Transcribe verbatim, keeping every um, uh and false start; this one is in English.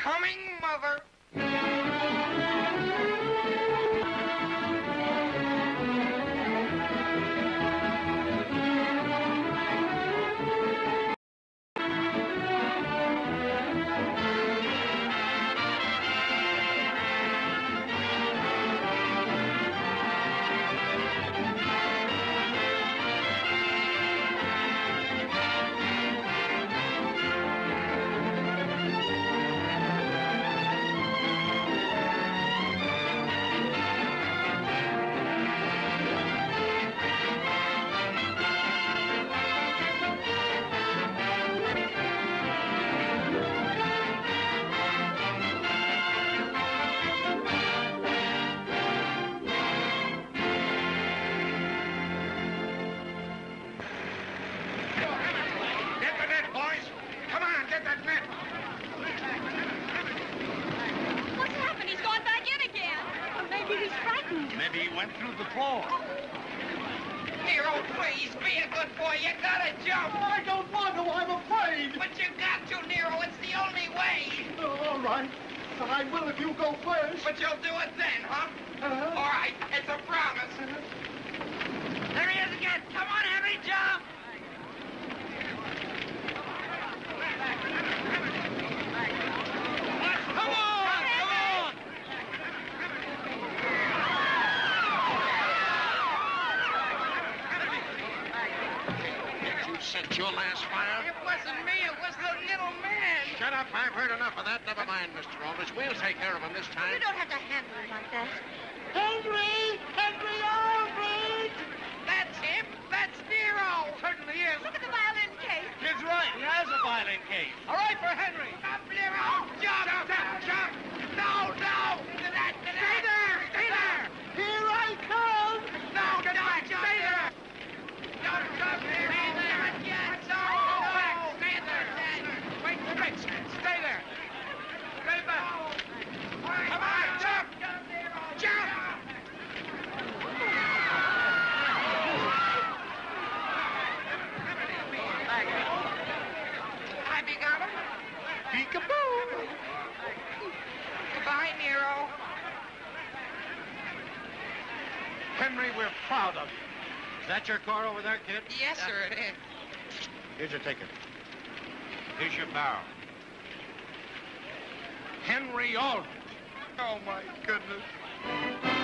Coming, Mother. Maybe he went through the floor. Nero, please, be a good boy. You gotta jump. I don't want to. I'm afraid. But you got to, Nero. It's the only way. Oh, all right. I will if you go first. But you'll do it then, huh? Uh-huh. All right. It's a promise. Uh-huh. There he is again. Come on, Henry, jump. Come on. Come on. Set your last fire? It wasn't me. It was the little man. Shut up. I've heard enough of that. Never mind, Mister Aldrich. We'll take care of him this time. You don't have to handle him like that. Henry! Henry Aldrich! That's him. That's Nero. Certainly is. Look at the violin case. Kid's right. He has a violin case. All right for Henry. Up, Nero. Jump. Jump. Jump. jump. No, no. To that, to that. Stay there. Stay there. Here I come. No, get back. Stay there. Don't jump, Nero. Stay there. Not yet. No, go back. Stay there. Wait, wait. Stay there. Stay back. Come on, jump. Jump. Have you got him? Peekaboo. Goodbye, Nero. Henry, we're proud of you. Is that your car over there, kid? Yes, sir, it is. Here's your ticket. Here's your bow. Henry Aldrich. Oh, my goodness.